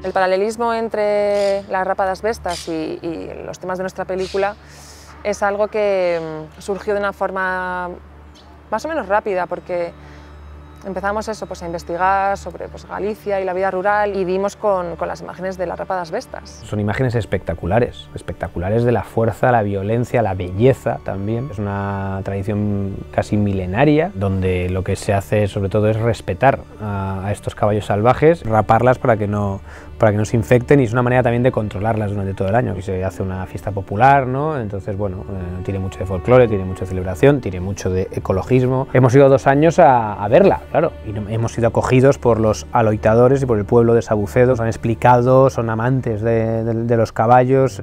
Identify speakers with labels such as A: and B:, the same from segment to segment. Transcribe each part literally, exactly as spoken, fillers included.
A: El paralelismo entre las rápadas vestas y, y los temas de nuestra película es algo que surgió de una forma más o menos rápida, porque empezamos eso, pues, a investigar sobre, pues, Galicia y la vida rural y dimos con, con las imágenes de las rápadas vestas.
B: Son imágenes espectaculares, espectaculares de la fuerza, la violencia, la belleza también. Es una tradición casi milenaria, donde lo que se hace sobre todo es respetar a, a estos caballos salvajes, raparlas para que no, para que no se infecten, y es una manera también de controlarlas durante todo el año. Y se hace una fiesta popular, ¿no? Entonces, bueno, eh, tiene mucho de folclore, tiene mucho de celebración, tiene mucho de ecologismo. Hemos ido dos años a, a verla, claro, y hemos sido acogidos por los aloitadores y por el pueblo de Sabucedo. Nos han explicado, son amantes de, de, de los caballos.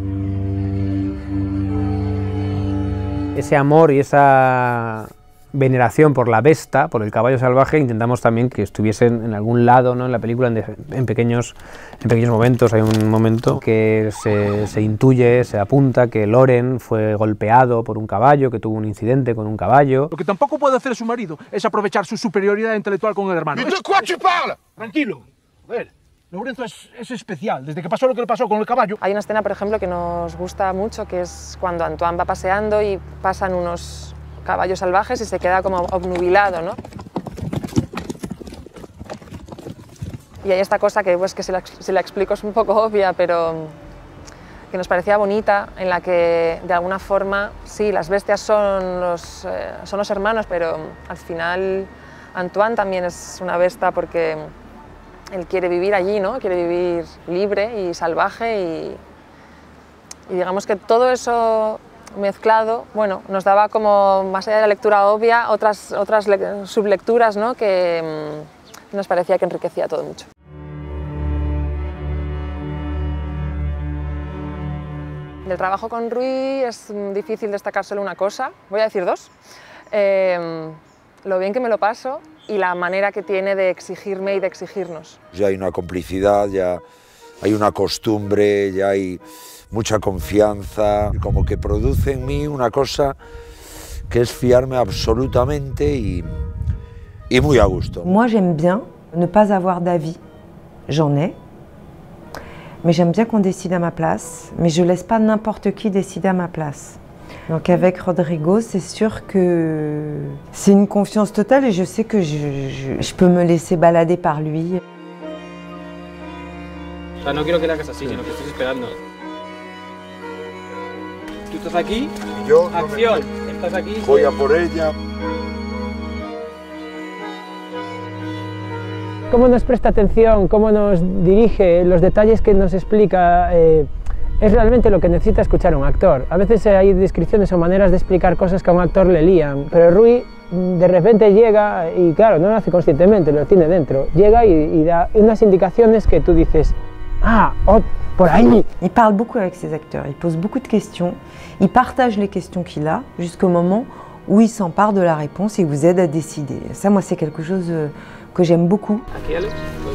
B: Ese amor y esa veneración por la vesta, por el caballo salvaje, intentamos también que estuviesen en algún lado, ¿no?, en la película, en, en, pequeños, en pequeños momentos. Hay un momento que se, se intuye, se apunta que Loren fue golpeado por un caballo, que tuvo un incidente con un caballo.
C: Lo que tampoco puede hacer su marido es aprovechar su superioridad intelectual con el hermano.
D: ¿De qué tu parles?
C: Tranquilo, a ver, Lorenzo es, es especial, desde que pasó lo que le pasó con el caballo.
A: Hay una escena, por ejemplo, que nos gusta mucho, que es cuando Antoine va paseando y pasan unos caballos salvajes y se queda como obnubilado, ¿no? Y hay esta cosa que, pues, que si la, si la explico es un poco obvia, pero que nos parecía bonita, en la que de alguna forma, sí, las bestias son los, eh, son los hermanos, pero al final Antoine también es una bestia porque él quiere vivir allí, ¿no? Quiere vivir libre y salvaje, y, y digamos que todo eso mezclado, bueno, nos daba como, más allá de la lectura obvia, otras, otras sublecturas, ¿no?, que mmm, nos parecía que enriquecía todo mucho. Del trabajo con Rui es difícil destacar solo una cosa, voy a decir dos. Eh, lo bien que me lo paso y la manera que tiene de exigirme y de exigirnos.
D: Ya hay una complicidad, ya hay una costumbre, ya hay mucha confianza, como que produce en mí una cosa que es fiarme absolutamente y, y muy a gusto.
E: Moi j'aime bien ne pas avoir d'avis, j'en ai, mais j'aime bien qu'on décide à ma place, mais je laisse pas n'importe qui décider à ma place. Donc avec Rodrigo, c'est sûr que c'est une confiance totale et je sais que je, je, je peux me laisser balader par lui.
F: O sea, no quiero que la hagas así, sino que estés esperando. Tú estás aquí,
D: y yo,
F: acción,
D: no me...
F: estás aquí.
D: Voy a por ella.
G: Cómo nos presta atención, cómo nos dirige, los detalles que nos explica, eh, es realmente lo que necesita escuchar un actor. A veces hay descripciones o maneras de explicar cosas que a un actor le lían, pero Rui de repente llega, y claro, no lo hace conscientemente, lo tiene dentro, llega y, y da unas indicaciones que tú dices, ah, oh, por ahí.
E: Il parle beaucoup avec ses acteurs, il pose beaucoup de questions, il partage les questions qu'il a jusqu'au moment où il s'empare de la réponse et vous aide à décider. Ça, moi, c'est quelque chose que j'aime beaucoup.
F: Aquí, Alex.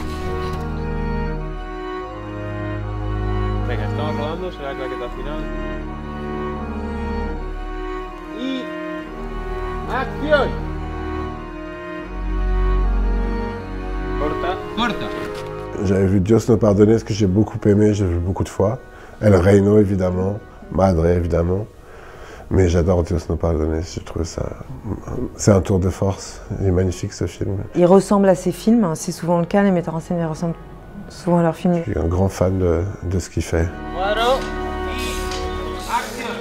F: Venga, estamos rodando, será claqueta final. Y... ¡acción! Corta, corta.
H: J'avais vu Dios no pardonne, ce que j'ai beaucoup aimé, j'ai vu beaucoup de fois. El Reino, évidemment, Madre, évidemment. Mais j'adore Dios no pardonne, je trouve ça... C'est un tour de force, il est magnifique ce film.
E: Il ressemble à ses films, c'est souvent le cas, les metteurs en scène ils ressemblent souvent à leurs films.
H: Je suis un grand fan de, de ce qu'il fait.
F: Cuadro y acción.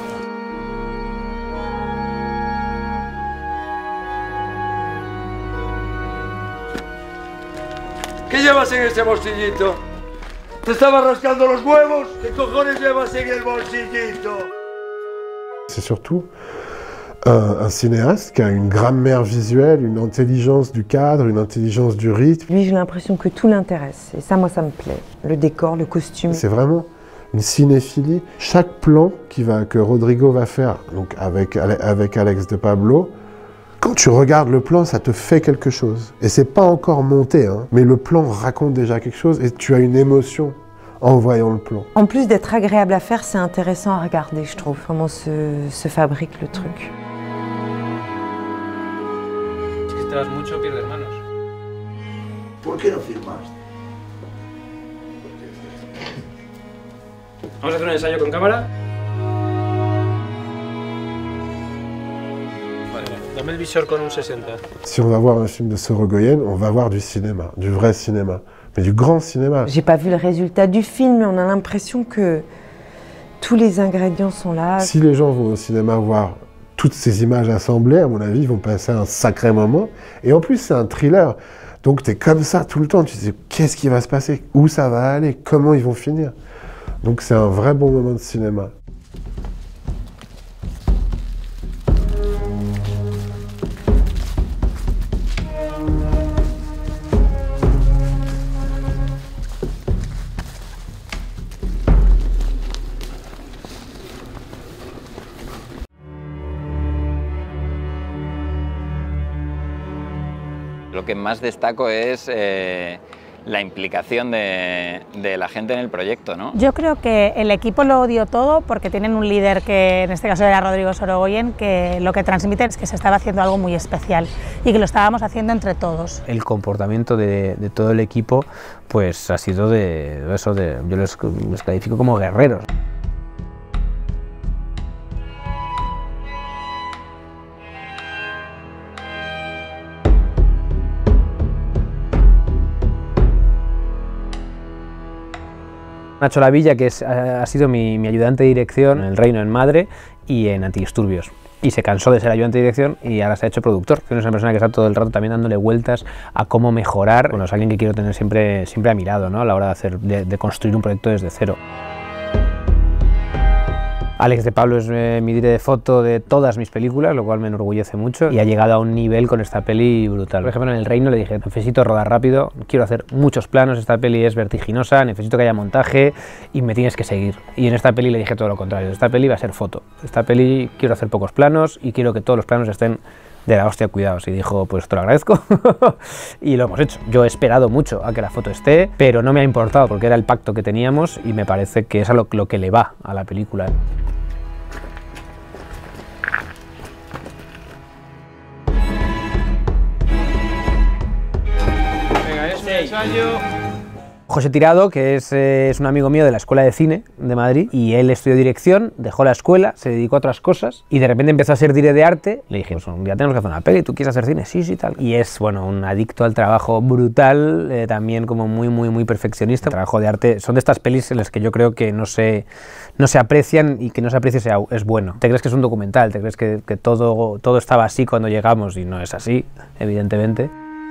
D: ¿Qué llevas en ese bolsillito? ¿Te estabas rascando los huevos? ¿Qué cojones llevas en el bolsillito?
H: C'est surtout un, un cinéaste qui a une grammaire visuelle, une intelligence du cadre, une intelligence du rythme.
E: Lui, j'ai l'impression que tout l'intéresse, et ça, moi, ça me plaît. Le décor, le costume.
H: C'est vraiment une cinéphilie. Chaque plan qui va, que Rodrigo va faire, donc avec, avec Alex de Pablo, quand tu regardes le plan, ça te fait quelque chose. Et c'est pas encore monté, hein, mais le plan raconte déjà quelque chose et tu as une émotion en voyant le plan.
E: En plus d'être agréable à faire, c'est intéressant à regarder, je trouve, comment se, se fabrique le truc.
F: Si te vas mucho, pierdes manos.
D: ¿Por qué no firmaste?
G: Vamos a hacer un ensayo con cámara. Vale, dame el visor con un sesenta.
H: Si on va voir un film de Sorogoyen, on va voir du cinéma, du vrai cinéma, mais du grand cinéma.
E: J'ai pas vu le résultat du film, mais on a l'impression que tous les ingrédients sont là.
H: Si les gens vont au cinéma voir toutes ces images assemblées, à mon avis, ils vont passer un sacré moment. Et en plus, c'est un thriller. Donc tu es comme ça tout le temps, tu te dis qu'est-ce qui va se passer, où ça va aller, comment ils vont finir. Donc c'est un vrai bon moment de cinéma.
I: Lo que más destaco es eh, la implicación de, de la gente en el proyecto, ¿no?
J: Yo creo que el equipo lo dio todo porque tienen un líder que en este caso era Rodrigo Sorogoyen, que lo que transmite es que se estaba haciendo algo muy especial y que lo estábamos haciendo entre todos.
B: El comportamiento de, de todo el equipo pues ha sido de eso, de, yo les, les califico como guerreros. Nacho Lavilla, que es, ha sido mi, mi ayudante de dirección en El Reino, en Madre y en Antidisturbios. Y se cansó de ser ayudante de dirección y ahora se ha hecho productor. Es una persona que está todo el rato también dándole vueltas a cómo mejorar. Bueno, es alguien que quiero tener siempre, siempre a mi lado, ¿no? A la hora de, hacer, de, de construir un proyecto desde cero. Alex de Pablo es eh, mi dire de foto de todas mis películas, lo cual me enorgullece mucho y ha llegado a un nivel con esta peli brutal. Por ejemplo, en El Reino le dije, necesito rodar rápido, quiero hacer muchos planos, esta peli es vertiginosa, necesito que haya montaje y me tienes que seguir. Y en esta peli le dije todo lo contrario, esta peli va a ser foto, esta peli quiero hacer pocos planos y quiero que todos los planos estén de la hostia, cuidados. Y dijo, pues te lo agradezco y lo hemos hecho. Yo he esperado mucho a que la foto esté, pero no me ha importado porque era el pacto que teníamos y me parece que es a lo, lo que le va a la película.
F: Ensayo.
B: José Tirado, que es, eh, es un amigo mío de la Escuela de Cine de Madrid, y él estudió dirección, dejó la escuela, se dedicó a otras cosas y de repente empezó a ser dire de arte. Le dije, pues un día tenemos que hacer una peli, ¿tú quieres hacer cine? Sí, sí, tal. Y es, bueno, un adicto al trabajo brutal, eh, también como muy, muy, muy perfeccionista. El trabajo de arte son de estas pelis en las que yo creo que no se, no se aprecian y que no se aprecie sea, es bueno. Te crees que es un documental, te crees que, que todo, todo estaba así cuando llegamos y no es así, evidentemente.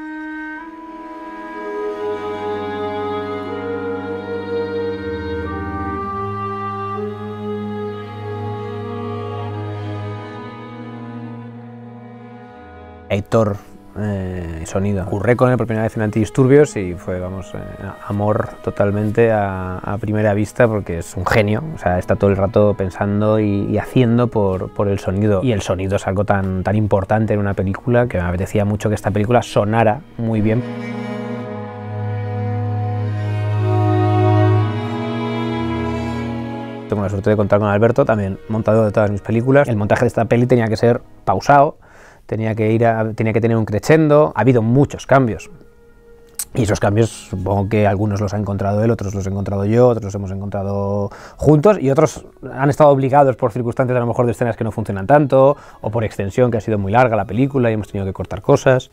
B: Aitor, eh, sonido. Curré con él por primera vez en Antidisturbios y fue, vamos, eh, amor totalmente a, a primera vista porque es un genio, o sea, está todo el rato pensando y, y haciendo por, por el sonido. Y el sonido es algo tan, tan importante en una película que me apetecía mucho que esta película sonara muy bien. Tengo la suerte de contar con Alberto, también montador de todas mis películas. El montaje de esta peli tenía que ser pausado, tenía que, ir a, tenía que tener un crescendo. Ha habido muchos cambios y esos cambios supongo que algunos los ha encontrado él, otros los he encontrado yo, otros los hemos encontrado juntos y otros han estado obligados por circunstancias a lo mejor de escenas que no funcionan tanto o por extensión, que ha sido muy larga la película y hemos tenido que cortar cosas.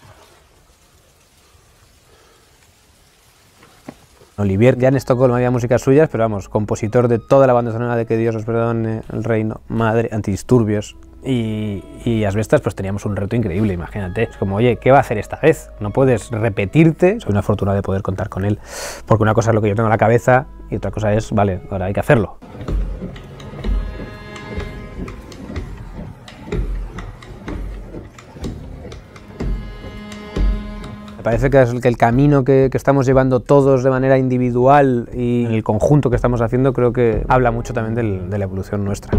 B: Olivier ya en Estocolmo había músicas suyas, pero vamos, compositor de toda la banda sonora de Que Dios os perdone, El Reino, Madre, Antidisturbios y, y Asbestas, pues teníamos un reto increíble, imagínate. Es como, oye, ¿qué va a hacer esta vez? No puedes repetirte. Soy una fortuna de poder contar con él, porque una cosa es lo que yo tengo en la cabeza y otra cosa es, vale, ahora hay que hacerlo. Me parece que, es, que el camino que, que estamos llevando todos de manera individual y el conjunto que estamos haciendo creo que habla mucho también del, de la evolución nuestra.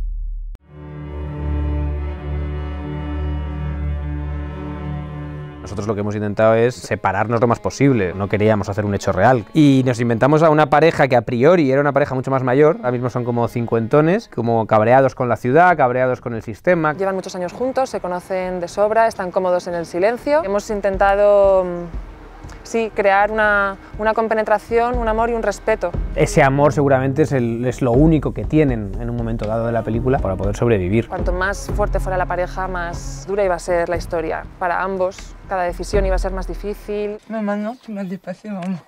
B: Nosotros nosotros lo que hemos intentado es separarnos lo más posible, no queríamos hacer un hecho real. Y nos inventamos a una pareja que a priori era una pareja mucho más mayor, ahora mismo son como cincuentones, como cabreados con la ciudad, cabreados con el sistema.
A: Llevan muchos años juntos, se conocen de sobra, están cómodos en el silencio. Hemos intentado, sí, crear una, una compenetración, un amor y un respeto.
B: Ese amor seguramente es, el, es lo único que tienen en un momento dado de la película para poder sobrevivir.
A: Cuanto más fuerte fuera la pareja, más dura iba a ser la historia. Para ambos, cada decisión iba a ser más difícil.
K: Mamá, no, tu m'as dépassé, mamá.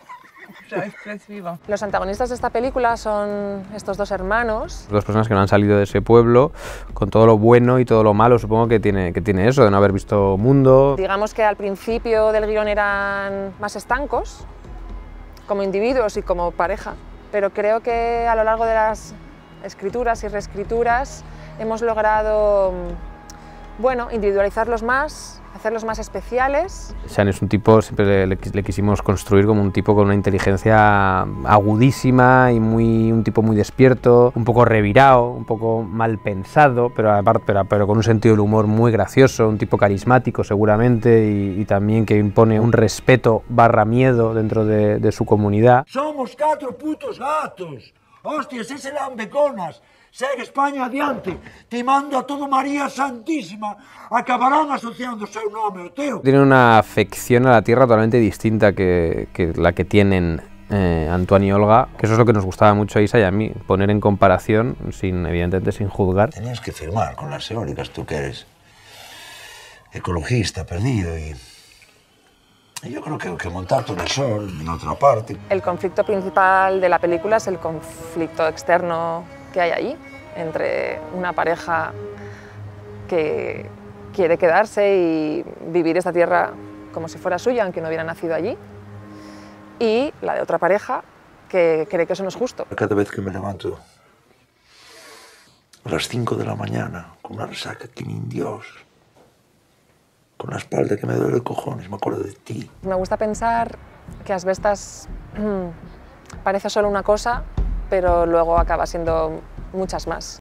A: Los antagonistas de esta película son estos dos hermanos.
B: Dos personas que no han salido de ese pueblo, con todo lo bueno y todo lo malo, supongo que tiene, que tiene eso, de no haber visto mundo.
A: Digamos que al principio del guión eran más estancos, como individuos y como pareja, pero creo que a lo largo de las escrituras y reescrituras hemos logrado, bueno, individualizarlos más, hacerlos más especiales.
B: Sean es un tipo, siempre le, le, le quisimos construir como un tipo con una inteligencia agudísima y muy, un tipo muy despierto, un poco revirado, un poco mal pensado, pero, aparte, pero, pero con un sentido del humor muy gracioso, un tipo carismático seguramente y, y también que impone un respeto barra miedo dentro de, de su comunidad.
L: Somos cuatro putos gatos, hostias, ese lambeconas. Segue España adiante, te mando a todo María Santísima, acabarán asociando seu nome ao teu.
B: Tienen una afección a la tierra totalmente distinta que, que la que tienen eh, Antoine y Olga, que eso es lo que nos gustaba mucho a Isa y a mí, poner en comparación, sin, evidentemente sin juzgar.
L: Tenías que firmar con las eólicas, tú que eres ecologista perdido y... Yo creo que, que montarte un sol en otra parte.
A: El conflicto principal de la película es el conflicto externo que hay ahí, entre una pareja que quiere quedarse y vivir esta tierra como si fuera suya, aunque no hubiera nacido allí, y la de otra pareja que cree que eso no es justo.
L: Cada vez que me levanto a las cinco de la mañana, con una resaca que ni Dios, con la espalda que me duele cojones, me acuerdo de ti.
A: Me gusta pensar que Asbestas parece solo una cosa, pero luego acaba siendo muchas más.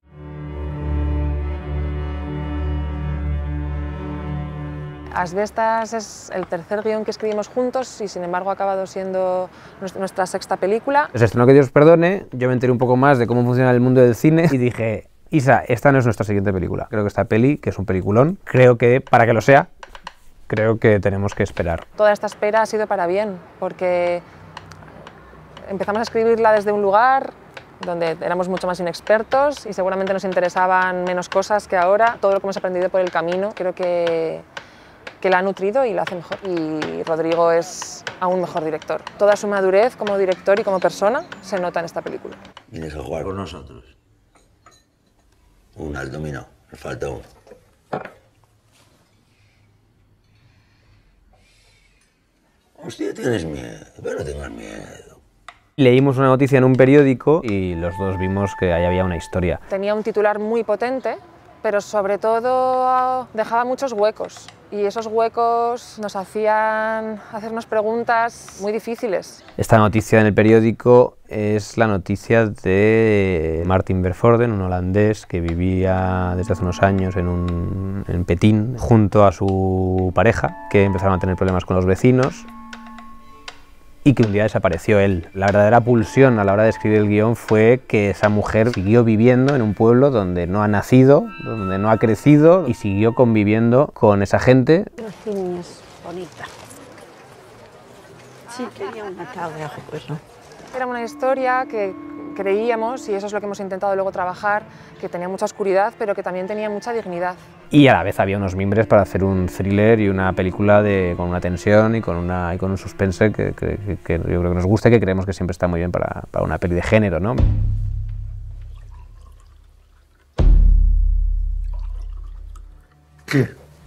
A: Asbestas es el tercer guión que escribimos juntos y sin embargo ha acabado siendo nuestra sexta película.
B: Se estrenó Que Dios perdone, yo me enteré un poco más de cómo funciona el mundo del cine y dije, Isa, esta no es nuestra siguiente película. Creo que esta peli, que es un peliculón, creo que para que lo sea, creo que tenemos que esperar.
A: Toda esta espera ha sido para bien, porque empezamos a escribirla desde un lugar donde éramos mucho más inexpertos y seguramente nos interesaban menos cosas que ahora. Todo lo que hemos aprendido por el camino creo que, que la ha nutrido y la hace mejor. Y Rodrigo es aún mejor director. Toda su madurez como director y como persona se nota en esta película.
L: ¿Vienes a jugar con nosotros? Un al dominó, me falta uno. Hostia, tienes miedo, pero no tengas miedo.
B: Leímos una noticia en un periódico y los dos vimos que ahí había una historia.
A: Tenía un titular muy potente, pero sobre todo dejaba muchos huecos. Y esos huecos nos hacían hacernos preguntas muy difíciles.
B: Esta noticia en el periódico es la noticia de Martin Vervoorden, un holandés que vivía desde hace unos años en, un, en Petín junto a su pareja, que empezaron a tener problemas con los vecinos y que un día desapareció él. La verdadera pulsión a la hora de escribir el guión fue que esa mujer siguió viviendo en un pueblo donde no ha nacido, donde no ha crecido y siguió conviviendo con esa gente.
K: Las niñas bonitas. Sí, quería una tarde a recuerdo.
A: Era una historia que creíamos, y eso es lo que hemos intentado luego trabajar, que tenía mucha oscuridad, pero que también tenía mucha dignidad.
B: Y a la vez había unos mimbres para hacer un thriller y una película de, con una tensión y con, una, y con un suspense que, que, que, que yo creo que nos gusta y que creemos que siempre está muy bien para, para una peli de género, ¿no?
H: ¿Qué?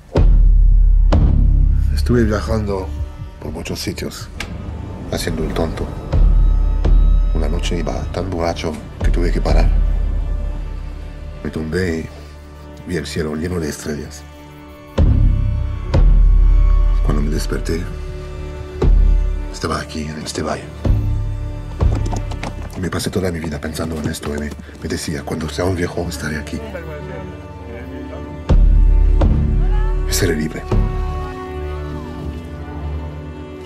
H: Estuve viajando por muchos sitios, haciendo el tonto. Una noche iba tan borracho que tuve que parar. Me tumbé y vi el cielo lleno de estrellas. Cuando me desperté, estaba aquí, en este valle. Y me pasé toda mi vida pensando en esto y me, me decía, cuando sea un viejo estaré aquí. Y seré libre.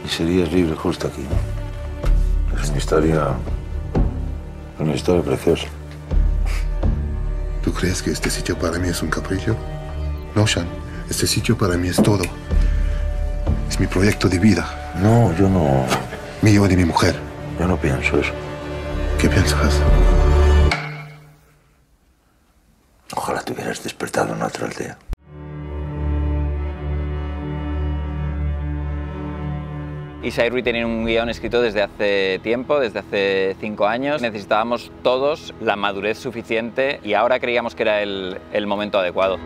D: y serías libre justo aquí, ¿no? Es una historia, una historia preciosa.
H: ¿Tú crees que este sitio para mí es un capricho? No, Sean. Este sitio para mí es todo. Es mi proyecto de vida.
D: No, yo no...
H: Mío y de mi mujer.
D: Yo no pienso eso.
H: ¿Qué piensas?
D: Ojalá te hubieras despertado en otra aldea.
I: Isa y Rui tenían un guión escrito desde hace tiempo, desde hace cinco años. Necesitábamos todos la madurez suficiente y ahora creíamos que era el, el momento adecuado.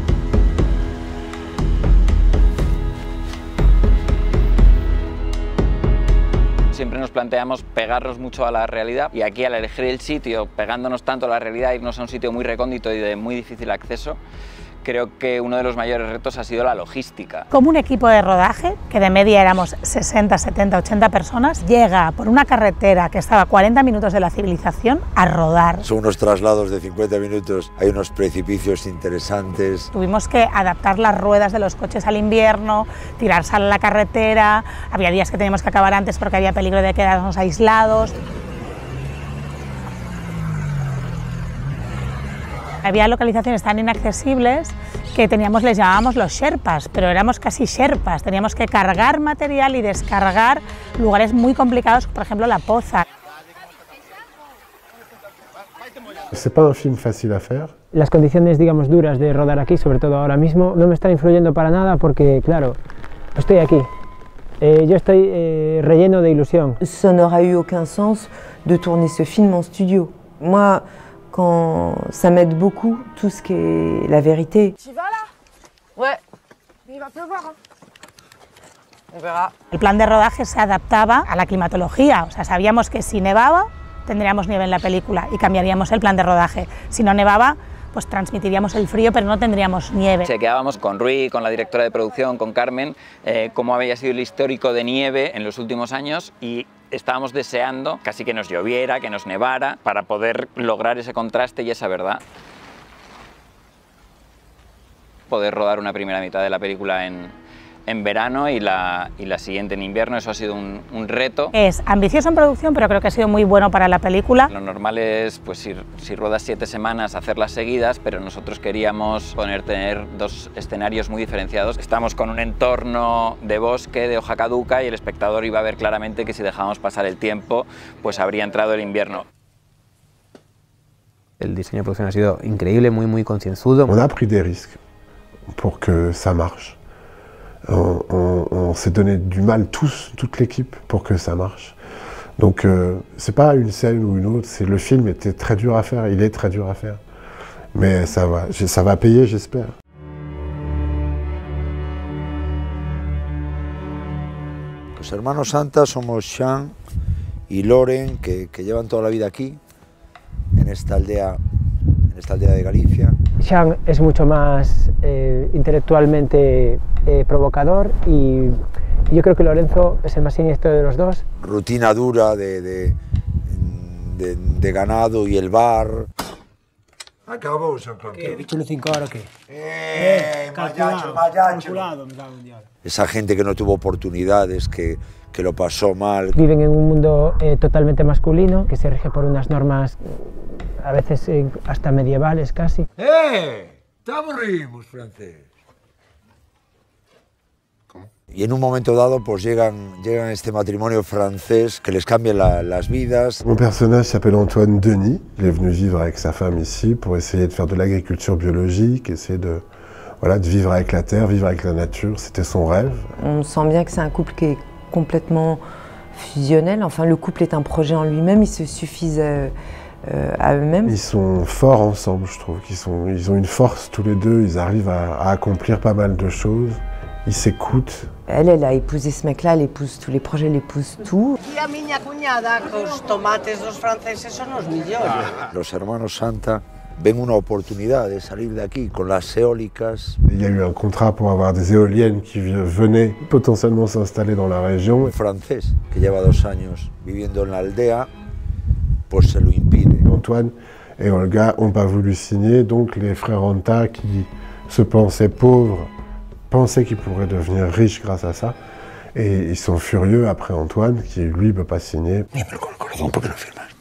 I: Siempre nos planteamos pegarnos mucho a la realidad y aquí al elegir el sitio, pegándonos tanto a la realidad, irnos a un sitio muy recóndito y de muy difícil acceso, creo que uno de los mayores retos ha sido la logística.
J: Como un equipo de rodaje, que de media éramos sesenta, setenta, ochenta personas, llega por una carretera que estaba a cuarenta minutos de la civilización a rodar.
D: Son unos traslados de cincuenta minutos, hay unos precipicios interesantes.
J: Tuvimos que adaptar las ruedas de los coches al invierno, tirarse a la carretera, había días que teníamos que acabar antes porque había peligro de quedarnos aislados. Había localizaciones tan inaccesibles que teníamos, les llamábamos los sherpas, pero éramos casi sherpas, teníamos que cargar material y descargar lugares muy complicados, por ejemplo La Poza.
H: C'est pas un film facile à faire.
G: Las condiciones, digamos, duras de rodar aquí, sobre todo ahora mismo, no me están influyendo para nada porque, claro, estoy aquí. Eh, yo estoy eh, relleno de ilusión.
E: Ça n'aurait eu aucun sens de tourner ce film en studio. Moi, quand ça m'aide beaucoup, tout ce qui est la vérité.
K: Tu vas là? Ouais. Il va pleuvoir, hein. On verra.
J: El plan de rodaje se adaptaba a la climatología, o sea, sabíamos que si nevaba tendríamos nieve en la película y cambiaríamos el plan de rodaje. Si no nevaba, pues transmitiríamos el frío, pero no tendríamos nieve.
I: Chequeábamos con Rui, con la directora de producción, con Carmen, eh, cómo había sido el histórico de nieve en los últimos años y estábamos deseando casi que nos lloviera, que nos nevara, para poder lograr ese contraste y esa verdad. Poder rodar una primera mitad de la película en, en verano y la, y la siguiente en invierno, eso ha sido un, un reto.
J: Es ambicioso en producción, pero creo que ha sido muy bueno para la película.
I: Lo normal es, pues, si, si ruedas siete semanas, hacerlas seguidas, pero nosotros queríamos poner, tener dos escenarios muy diferenciados. Estamos con un entorno de bosque, de hoja caduca, y el espectador iba a ver claramente que si dejábamos pasar el tiempo, pues habría entrado el invierno.
B: El diseño de producción ha sido increíble, muy, muy concienzudo.
H: On a pris des risques pour que ça marche. On, on, on s'est donné du mal tous, toute l'équipe, pour que ça marche. Donc euh, c'est pas une scène ou une autre, c'est le film était très dur à faire, il est très dur à faire. Mais ça va, ça va payer, j'espère.
D: Los hermanos Santa somos Sean y Loren, que, que llevan toda la vida aquí, en esta aldea, en esta aldea de Galicia.
G: Sean es mucho más eh, intelectualmente eh, provocador y yo creo que Lorenzo es el más siniestro de los dos.
D: Rutina dura de, de, de, de ganado y el bar. Acabó, San Juan.
C: ¿Qué? ¿Dicho los cinco ahora qué?
L: Eh, mayacho, mayacho.
C: Calculado, me cago en diablo.
D: Esa gente que no tuvo oportunidades, que, que lo pasó mal.
G: Viven en un mundo eh, totalmente masculino, que se rige por unas normas a veces eh, hasta medievales casi.
L: ¡Eh! ¡Te aburrimos, francés!
D: ¿Cómo? Y en un momento dado pues llegan, llegan este matrimonio francés que les cambia la, las vidas.
H: Mon personnage s'appelle Antoine Denis, il est venu vivre avec sa femme ici pour essayer de faire de l'agriculture biologique, essayer de, voilà, de vivre avec la terre, vivre avec la nature, c'était son rêve.
E: On sent bien que c'est un couple qui est complètement fusionnel, enfin le couple est un projet en lui-même, ils se suffisent euh, euh, à eux-mêmes.
H: Ils sont forts ensemble, je trouve, qu'ils sont, ils ont une force tous les deux, ils arrivent à, à accomplir pas mal de choses, ils s'écoutent.
E: Elle, elle a épousé ce mec-là, elle épouse tous les projets, elle épouse tout.
K: E a miña cuñada, cos tomates dos franceses son os millores.
D: Los hermanos Santa ven una oportunidad de salir de aquí con las eólicas.
H: Il y a eu un contrat pour avoir des éoliennes qui venaient potentiellement s'installer dans la région.
D: Un francés que lleva dos años viviendo en la aldea, pues se lo impide.
H: Antoine et Olga n'ont pas voulu signer, donc les frères Ranta, qui se pensaient pauvres, pensaient qu'ils pourraient devenir riches grâce à ça, Et ils sont furieux après Antoine, qui lui ne peut pas signer.
L: Oui, pero con el corazón, ¿por qué no firmaste?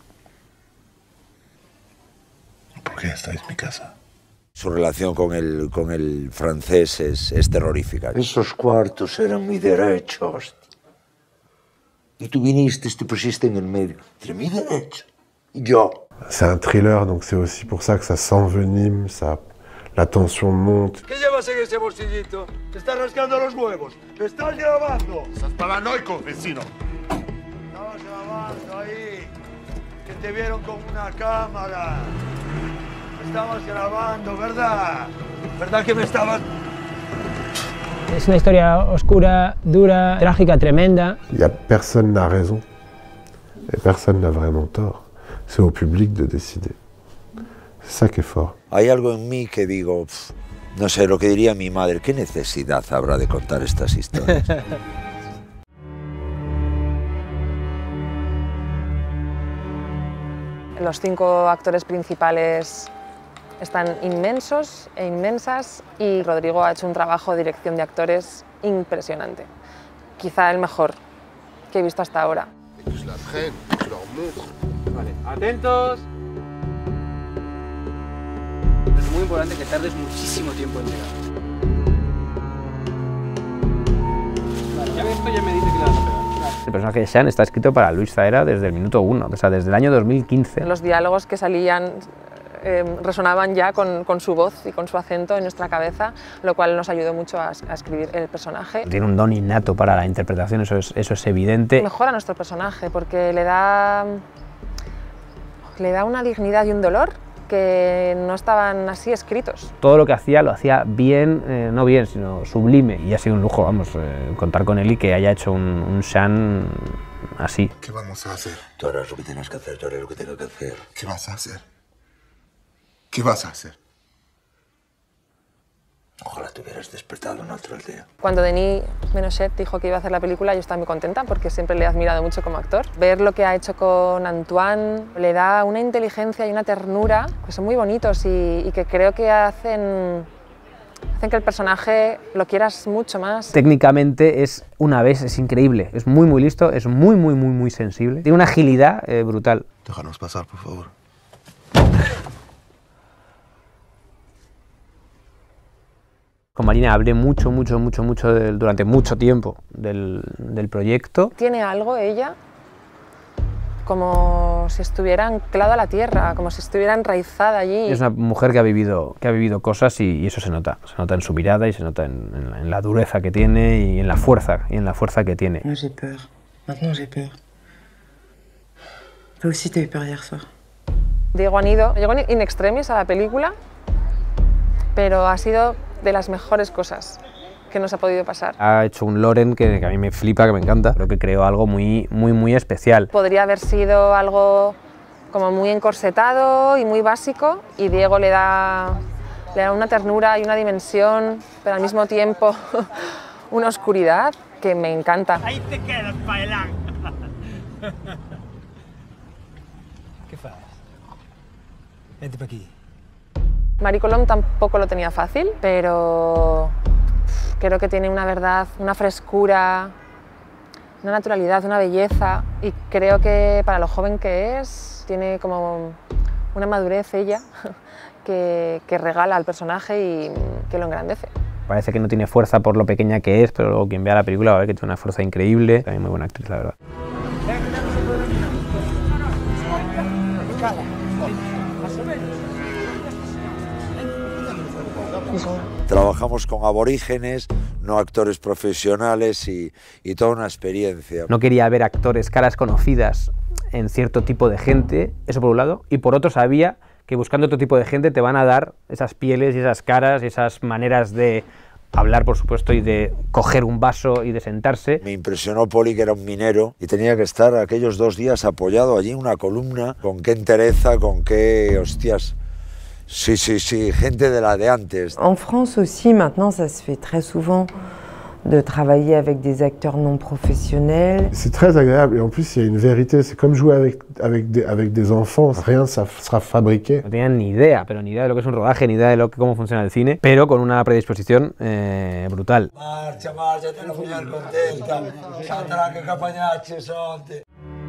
L: ¿Por qué? Esta es mi casa.
D: Su relación con el, con el francés es, es terrorífica. Esos cuartos eran mi derecho, hostia. Y tú viniste, te pusiste en el medio. Entre mi derecho y yo.
H: C'est un thriller, donc c'est aussi pour ça que ça s'envenime, ça, la tension monte.
L: ¿Qué llevas en ese bolsillito? Te estás rascando los huevos. ¡Me estás grabando! Estás paranoico, vecino. Estabas grabando ahí. Que te vieron con una cámara. Me estabas grabando, ¿verdad? ¿Verdad que me estabas...?
G: Es una historia oscura, dura, trágica, tremenda.
H: Il y a personne n'a raison. Et personne n'a vraiment tort. C'est au public de décider. C'est ça qui est fort.
D: Hay algo en mí que digo, pff, no sé, lo que diría mi madre, ¿qué necesidad habrá de contar estas historias?
A: Los cinco actores principales están inmensos e inmensas y Rodrigo ha hecho un trabajo de dirección de actores impresionante. Quizá el mejor que he visto hasta ahora.
F: Vale, atentos. Es muy importante que tardes muchísimo tiempo en llegar. Vale, ya esto ya me dice que le vas a pegar.
B: El personaje de Sean está escrito para Luis Zaera desde el minuto uno, o sea, desde el año dos mil quince.
A: Los diálogos que salían eh, resonaban ya con, con su voz y con su acento en nuestra cabeza, lo cual nos ayudó mucho a, a escribir el personaje.
B: Tiene un don innato para la interpretación, eso es, eso es evidente.
A: Mejora nuestro personaje porque le da, le da una dignidad y un dolor que no estaban así escritos.
B: Todo lo que hacía lo hacía bien, eh, no bien, sino sublime. Y ha sido un lujo, vamos, eh, contar con él y que haya hecho un, un Sean así.
L: ¿Qué vamos a hacer? Tú harás lo que tengas que hacer, yo haré lo que tenga que hacer. ¿Qué vas a hacer? ¿Qué vas a hacer? Ojalá te hubieras despertado en otro día.
A: Cuando Denis Ménochet dijo que iba a hacer la película, yo estaba muy contenta porque siempre le he admirado mucho como actor. Ver lo que ha hecho con Antoine le da una inteligencia y una ternura que son muy bonitos y, y que creo que hacen, hacen que el personaje lo quieras mucho más.
B: Técnicamente es una vez, es increíble, es muy muy listo, es muy muy muy muy sensible. Tiene una agilidad eh, brutal.
L: Déjanos pasar, por favor.
B: Con Marina hablé mucho, mucho, mucho, mucho del, durante mucho tiempo del, del proyecto.
A: Tiene algo ella como si estuviera anclado a la tierra, como si estuviera enraizada allí.
B: Es una mujer que ha vivido, que ha vivido cosas y, y eso se nota, se nota en su mirada y se nota en, en, la, en la dureza que tiene y en la fuerza, y en la fuerza que tiene.
E: Moi j'ai peur, maintenant j'ai peur. Toi aussi t'as eu peur hier soir.
A: Diego Anido llegó in extremis a la película, pero ha sido de las mejores cosas que nos ha podido pasar.
B: Ha hecho un Loren que, que a mí me flipa, que me encanta. Creo que creó algo muy, muy, muy especial.
A: Podría haber sido algo como muy encorsetado y muy básico y Diego le da, le da una ternura y una dimensión, pero al mismo tiempo una oscuridad que me encanta.
F: Ahí te quedas, Paelán. ¿Qué haces? Vente para aquí.
A: Marie Colombe tampoco lo tenía fácil, pero creo que tiene una verdad, una frescura, una naturalidad, una belleza y creo que para lo joven que es, tiene como una madurez ella que, que regala al personaje y que lo engrandece.
B: Parece que no tiene fuerza por lo pequeña que es, pero luego quien vea la película va a ver que tiene una fuerza increíble. También muy buena actriz, la verdad.
D: Trabajamos con aborígenes, no actores profesionales y, y toda una experiencia.
B: No quería ver actores, caras conocidas en cierto tipo de gente, eso por un lado, y por otro sabía que buscando otro tipo de gente te van a dar esas pieles y esas caras y esas maneras de hablar, por supuesto, y de coger un vaso y de sentarse.
D: Me impresionó Poli, que era un minero, y tenía que estar aquellos dos días apoyado allí en una columna, con qué entereza, con qué hostias. Sí, sí, sí, gente de la de antes.
E: En France aussi, maintenant, ça se fait très souvent de travailler avec des acteurs non professionnels.
H: C'est très agréable et en plus il y a une vérité, c'est comme jouer avec, avec, des, avec des enfants, rien ne sera fabriqué.
B: No tenían ni idea, pero ni idea de lo que es un rodaje, ni idea de lo que, cómo funciona el cine, pero con una predisposición eh, brutal.
L: Marcha, marcha, te la mujer contenta, Sandra, que campañache sonte.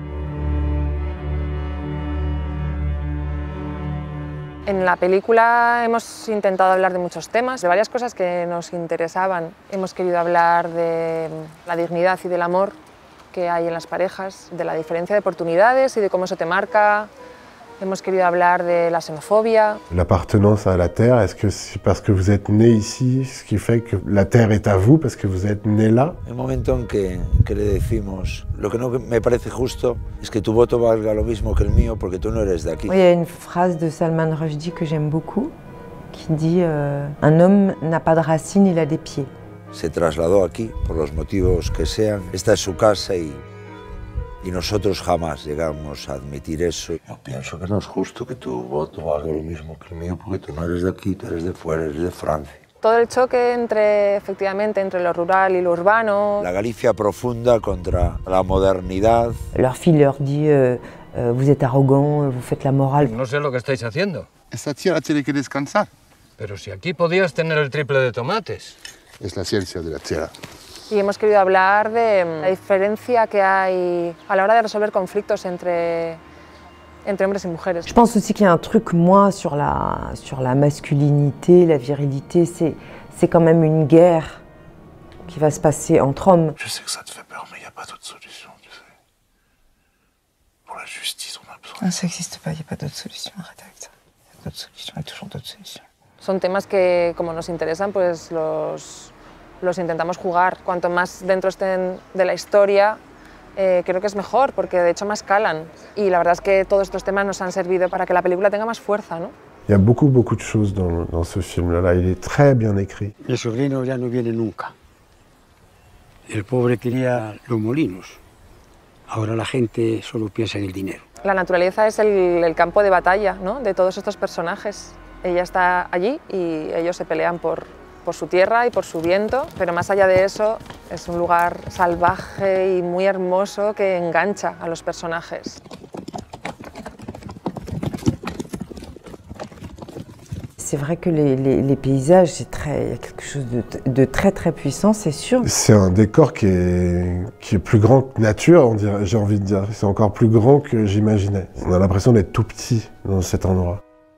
A: En la película hemos intentado hablar de muchos temas, de varias cosas que nos interesaban. Hemos querido hablar de la dignidad y del amor que hay en las parejas, de la diferencia de oportunidades y de cómo eso te marca. Hemos querido hablar de la xenofobia.
H: L'appartenance à la terre, est-ce que c'est parce que vous êtes né ici, ce qui fait que la terre est à vous parce que vous êtes né là?
D: El momento en que, que le decimos, lo que no me parece justo es que tu voto valga lo mismo que el mío porque tú no eres de aquí.
E: Il y a une phrase de Salman Rushdie que j'aime beaucoup, qui dit euh, « Un homme n'a pas de racines, il a des pieds ».
D: Se trasladó aquí por los motivos que sean. Esta es su casa y, y nosotros jamás llegamos a admitir eso. Yo pienso que no es justo que tu voto valga lo mismo que el mío porque tú no eres de aquí, tú eres de fuera, eres de Francia.
A: Todo el choque entre, efectivamente, entre lo rural y lo urbano.
D: La Galicia profunda contra la modernidad.
E: Leur fille leur dit euh, euh, « Vous êtes arrogant, vous faites la morale ».
M: No sé lo que estáis haciendo.
N: Esta tierra tiene que descansar.
M: Pero si aquí podías tener el triple de tomates.
N: Es la ciencia de la tierra.
A: Y hemos querido hablar de la diferencia que hay a la hora de resolver conflictos entre, entre hombres y mujeres.
E: Je pense aussi qu'il y a un truc, moi, sur la, sur la masculinité, la virilité, c'est, c'est quand même une guerre qui va se passer entre hommes.
L: Je sais que ça te fait peur, mais il n'y a pas d'autre solution, tu sais. Pour la justice, on a besoin...
K: Ah, ça n'existe pas, il n'y a pas d'autre solution, arrête avec ça. Il y a d'autres solutions, il y a toujours d'autres solutions.
A: Son temas que, como nos interesan, pues los, los intentamos jugar. Cuanto más dentro estén de la historia, eh, creo que es mejor, porque de hecho más calan. Y la verdad es que todos estos temas nos han servido para que la película tenga más fuerza, ¿no?
H: Il y a beaucoup, beaucoup de choses dans, dans ce film-là. Il est très bien écrit.
O: El sobrino ya no viene nunca. El pobre quería los molinos. Ahora la gente solo piensa en el dinero.
A: La naturaleza es el, el campo de batalla, ¿no?, de todos estos personajes. Ella está allí y ellos se pelean por, por su tierra y por su viento, pero más allá de eso es un lugar salvaje y muy hermoso que engancha a los personajes.
E: C'est vrai que les, les, les paysages, c'est très, il y a quelque chose de, de très très puissant, c'est sûr.
H: C'est un décor qui est, qui est plus grand que nature, on dirait, j'ai envie de dire. C'est encore plus grand que j'imaginais. On a l'impression d'être tout petit dans cet endroit.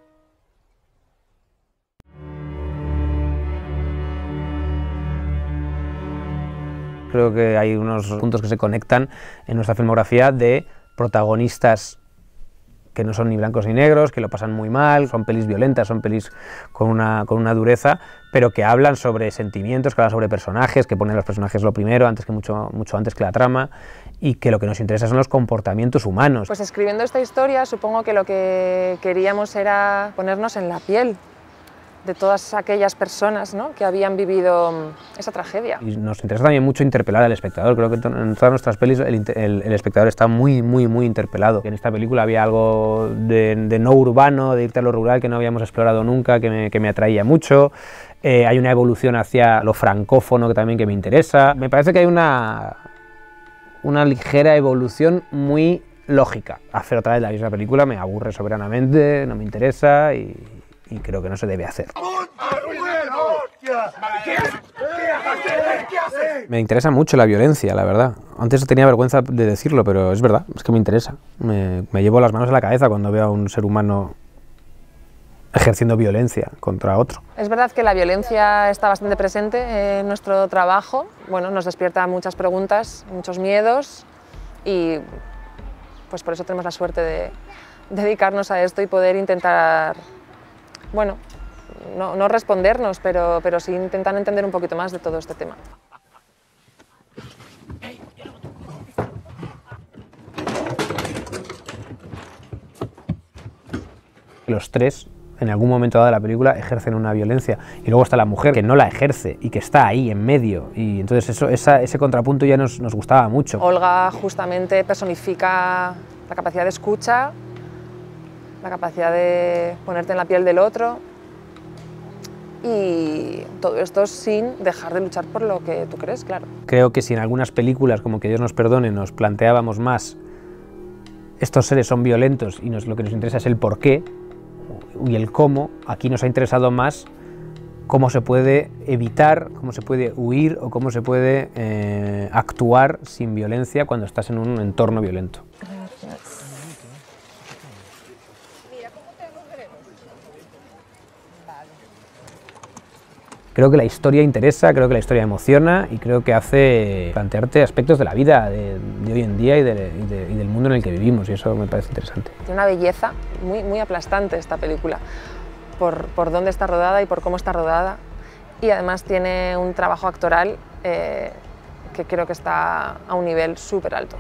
B: Creo que hay unos puntos que se conectan en nuestra filmografía de protagonistas que no son ni blancos ni negros, que lo pasan muy mal, son pelis violentas, son pelis con una, con una dureza, pero que hablan sobre sentimientos, que hablan sobre personajes, que ponen a los personajes lo primero, antes que mucho, mucho antes que la trama, y que lo que nos interesa son los comportamientos humanos.
A: Pues escribiendo esta historia supongo que lo que queríamos era ponernos en la piel de todas aquellas personas, ¿no?, que habían vivido esa tragedia.
B: Y nos interesa también mucho interpelar al espectador. Creo que en todas nuestras pelis el, el, el espectador está muy, muy, muy interpelado. En esta película había algo de, de no urbano, de irte a lo rural que no habíamos explorado nunca, que me, que me atraía mucho. Eh, hay una evolución hacia lo francófono que también que me interesa. Me parece que hay una, una ligera evolución muy lógica. Hacer otra vez la misma película me aburre soberanamente, no me interesa y... y creo que no se debe hacer. Me interesa mucho la violencia, la verdad. Antes tenía vergüenza de decirlo, pero es verdad, es que me interesa. Me, me llevo las manos a la cabeza cuando veo a un ser humano ejerciendo violencia contra otro.
A: Es verdad que la violencia está bastante presente en nuestro trabajo. Bueno, nos despierta muchas preguntas, muchos miedos y pues por eso tenemos la suerte de dedicarnos a esto y poder intentar, bueno, no, no respondernos, pero, pero sí intentar entender un poquito más de todo este tema.
B: Los tres, en algún momento dado de la película, ejercen una violencia y luego está la mujer que no la ejerce y que está ahí en medio, y entonces eso, esa, ese contrapunto ya nos, nos gustaba mucho.
A: Olga justamente personifica la capacidad de escucha, la capacidad de ponerte en la piel del otro y todo esto sin dejar de luchar por lo que tú crees, claro.
B: Creo que si en algunas películas, como Que Dios nos perdone, nos planteábamos más estos seres son violentos y nos, lo que nos interesa es el por qué y el cómo, aquí nos ha interesado más cómo se puede evitar, cómo se puede huir o cómo se puede eh, actuar sin violencia cuando estás en un entorno violento. Creo que la historia interesa, creo que la historia emociona y creo que hace plantearte aspectos de la vida de, de hoy en día y, de, y, de, y del mundo en el que vivimos, y eso me parece interesante.
A: Tiene una belleza muy, muy aplastante esta película, por, por dónde está rodada y por cómo está rodada, y además tiene un trabajo actoral eh, que creo que está a un nivel súper alto.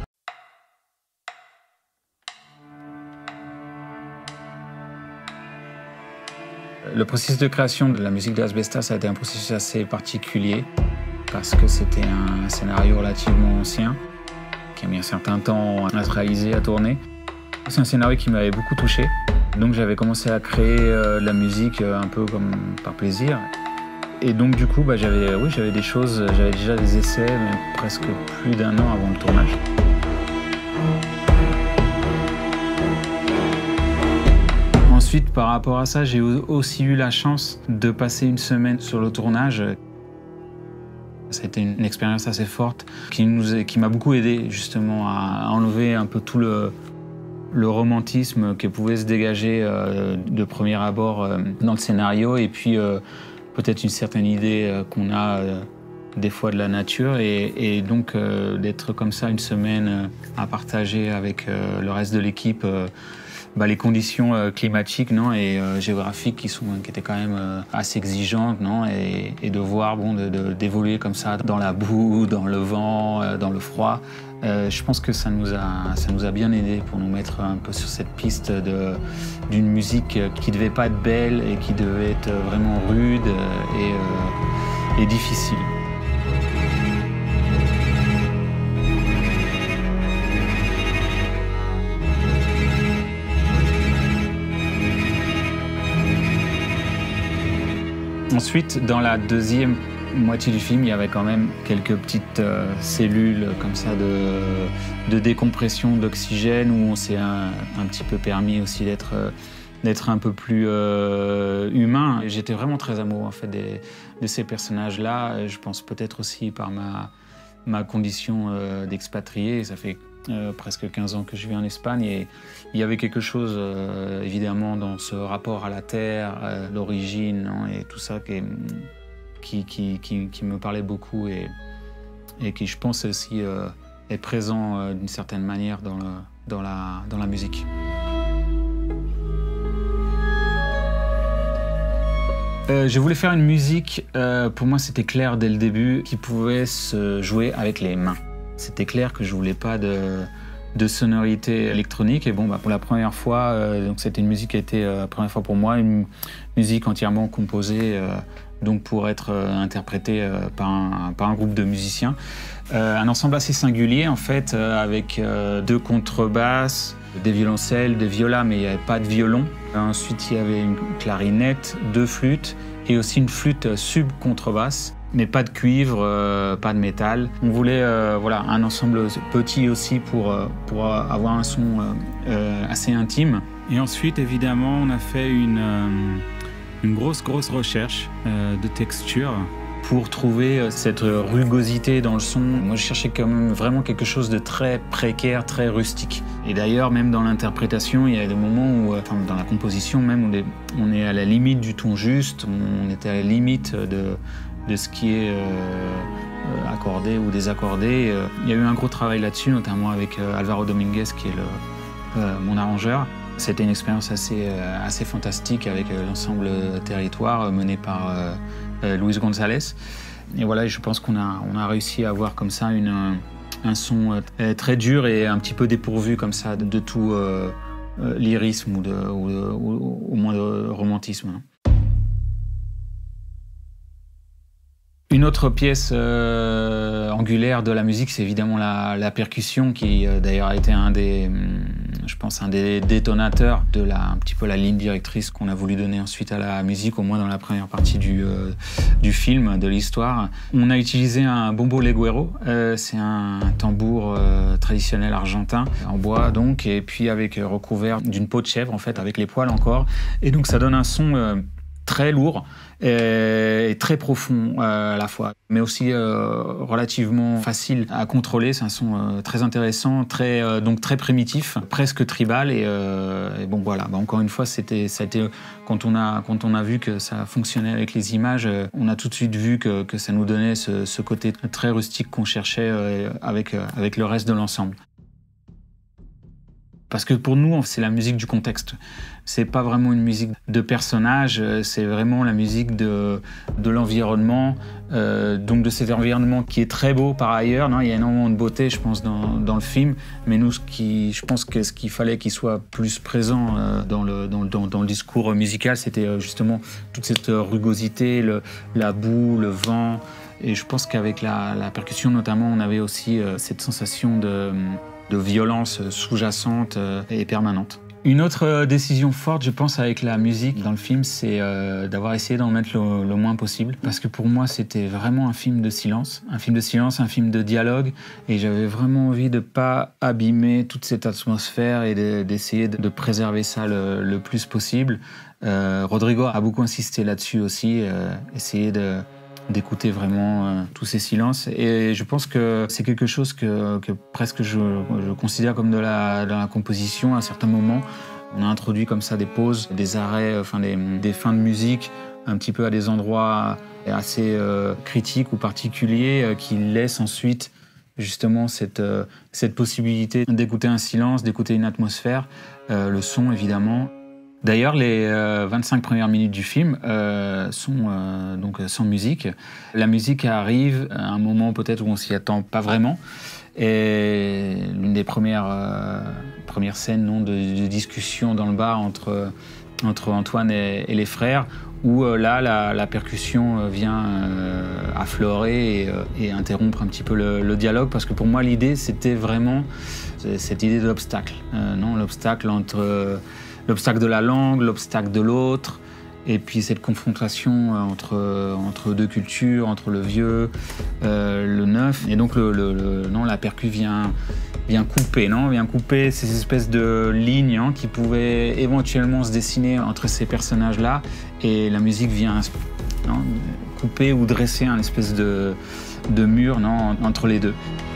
P: Le processus de création de la musique de Asbestas a été un processus assez particulier parce que c'était un scénario relativement ancien qui a mis un certain temps à se réaliser, à tourner. C'est un scénario qui m'avait beaucoup touché, donc j'avais commencé à créer euh, de la musique euh, un peu comme par plaisir. Et donc du coup, bah, j'avais oui, j'avais des choses, j'avais déjà des essais, mais presque plus d'un an avant le tournage. Ensuite, par rapport à ça, j'ai aussi eu la chance de passer une semaine sur le tournage. Ça a été une expérience assez forte qui nous, qui m'a beaucoup aidé justement à enlever un peu tout le, le romantisme qui pouvait se dégager euh, de premier abord euh, dans le scénario, et puis euh, peut-être une certaine idée euh, qu'on a euh, des fois de la nature, et, et donc euh, d'être comme ça une semaine euh, à partager avec euh, le reste de l'équipe euh, bah, les conditions euh, climatiques, non, et euh, géographiques qui, sont, qui étaient quand même euh, assez exigeantes, non, et, et de voir bon, de, de, d'évoluer comme ça dans la boue, dans le vent, euh, dans le froid. Euh, je pense que ça nous, a, ça nous a bien aidé pour nous mettre un peu sur cette piste d'une musique qui devait pas être belle et qui devait être vraiment rude et, euh, et difficile. Ensuite, dans la deuxième moitié du film, il y avait quand même quelques petites euh, cellules comme ça de, de décompression d'oxygène, où on s'est un, un petit peu permis aussi d'être euh, d'être un peu plus euh, humain. J'étais vraiment très amoureux en fait des, de ces personnages-là. Je pense peut-être aussi par ma, ma condition euh, d'expatrié. Ça fait euh, presque quinze ans que je vis en Espagne, et il y avait quelque chose euh, évidemment dans ce rapport à la terre, euh, l'origine, et tout ça qui, qui, qui, qui, qui me parlait beaucoup, et, et qui, je pense, aussi euh, est présent euh, d'une certaine manière dans, le, dans, la, dans la musique. Euh, je voulais faire une musique, euh, pour moi c'était clair dès le début, qui pouvait se jouer avec les mains. C'était clair que je voulais pas de, de sonorité électronique, et bon, bah, pour la première fois, euh, donc c'était une musique qui a été, euh, la première fois pour moi, une musique entièrement composée, euh, donc pour être euh, interprétée euh, par, un, par un groupe de musiciens. Euh, un ensemble assez singulier en fait, euh, avec euh, deux contrebasses, des violoncelles, des violas, mais il n'y avait pas de violon. Ensuite, il y avait une clarinette, deux flûtes et aussi une flûte sub-contrebasse, mais pas de cuivre, euh, pas de métal. On voulait euh, voilà, un ensemble petit aussi pour, pour avoir un son euh, assez intime. Et ensuite, évidemment, on a fait une, euh, une grosse, grosse recherche euh, de texture pour trouver cette rugosité dans le son. Moi, je cherchais quand même vraiment quelque chose de très précaire, très rustique. Et d'ailleurs, même dans l'interprétation, il y a des moments où, enfin, dans la composition même, on est, on est à la limite du ton juste, on était à la limite de, de ce qui est euh, accordé ou désaccordé. Il y a eu un gros travail là-dessus, notamment avec Alvaro Dominguez, qui est le, euh, mon arrangeur. C'était une expérience assez, assez fantastique avec l'ensemble Territoire mené par euh, euh, Luis González. Et voilà, je pense qu'on a, on a réussi à avoir comme ça une, un, un son euh, très dur et un petit peu dépourvu comme ça de, de tout euh, euh, lyrisme ou, de, ou, de, ou, ou au moins de romantisme. Une autre pièce euh, angulaire de la musique, c'est évidemment la, la percussion, qui euh, d'ailleurs a été un des, je pense, un des détonateurs de la, un petit peu la ligne directrice qu'on a voulu donner ensuite à la musique, au moins dans la première partie du, euh, du film, de l'histoire. On a utilisé un bombo legüero, euh, c'est un tambour euh, traditionnel argentin, en bois donc, et puis avec euh, recouvert d'une peau de chèvre, en fait, avec les poils encore. Et donc ça donne un son euh, très lourd et, et très profond euh, à la fois, mais aussi euh, relativement facile à contrôler. C'est un son euh, très intéressant, très, euh, donc très primitif, presque tribal. Et, euh, et bon voilà, bah, encore une fois, c'était, ça a été, quand, on a, quand on a vu que ça fonctionnait avec les images, euh, on a tout de suite vu que, que ça nous donnait ce, ce côté très rustique qu'on cherchait euh, avec, euh, avec le reste de l'ensemble. Parce que pour nous, c'est la musique du contexte. C'est pas vraiment une musique de personnage, c'est vraiment la musique de, de l'environnement, euh, donc de cet environnement qui est très beau par ailleurs. Non, il y a énormément de beauté, je pense, dans, dans le film, mais nous, ce qui, je pense que ce qu'il fallait qu'il soit plus présent euh, dans, le, dans, dans, dans le discours musical, c'était euh, justement toute cette rugosité, le, la boue, le vent. Et je pense qu'avec la, la percussion, notamment, on avait aussi euh, cette sensation de... de violence sous-jacente et permanente. Une autre décision forte, je pense, avec la musique dans le film, c'est euh, d'avoir essayé d'en mettre le, le moins possible. Parce que pour moi, c'était vraiment un film de silence. Un film de silence, un film de dialogue. Et j'avais vraiment envie de ne pas abîmer toute cette atmosphère et de, d'essayer de, de préserver ça le, le plus possible. Euh, Rodrigo a beaucoup insisté là-dessus aussi, euh, essayer de... d'écouter vraiment euh, tous ces silences. Et je pense que c'est quelque chose que, que presque je, je considère comme de la, de la composition à certains moments. On a introduit comme ça des pauses, des arrêts, enfin des, des fins de musique, un petit peu à des endroits assez euh, critiques ou particuliers euh, qui laissent ensuite justement cette, euh, cette possibilité d'écouter un silence, d'écouter une atmosphère, euh, le son évidemment. D'ailleurs, les euh, vingt-cinq premières minutes du film euh, sont euh, donc sans musique. La musique arrive à un moment peut-être où on s'y attend pas vraiment. Et l'une des premières, euh, premières scènes non, de, de discussion dans le bar entre, entre Antoine et, et les frères, où euh, là, la, la percussion vient euh, affleurer et, euh, et interrompre un petit peu le, le dialogue. Parce que pour moi, l'idée, c'était vraiment cette idée de l'obstacle. Euh, non, l'obstacle entre... Euh, L'obstacle de la langue, l'obstacle de l'autre, et puis cette confrontation entre, entre deux cultures, entre le vieux, euh, le neuf. Et donc le, le, le, non, la percu vient, vient couper, non, vient couper ces espèces de lignes hein, qui pouvaient éventuellement se dessiner entre ces personnages-là, et la musique vient non, couper ou dresser un espèce de, de mur non, entre les deux.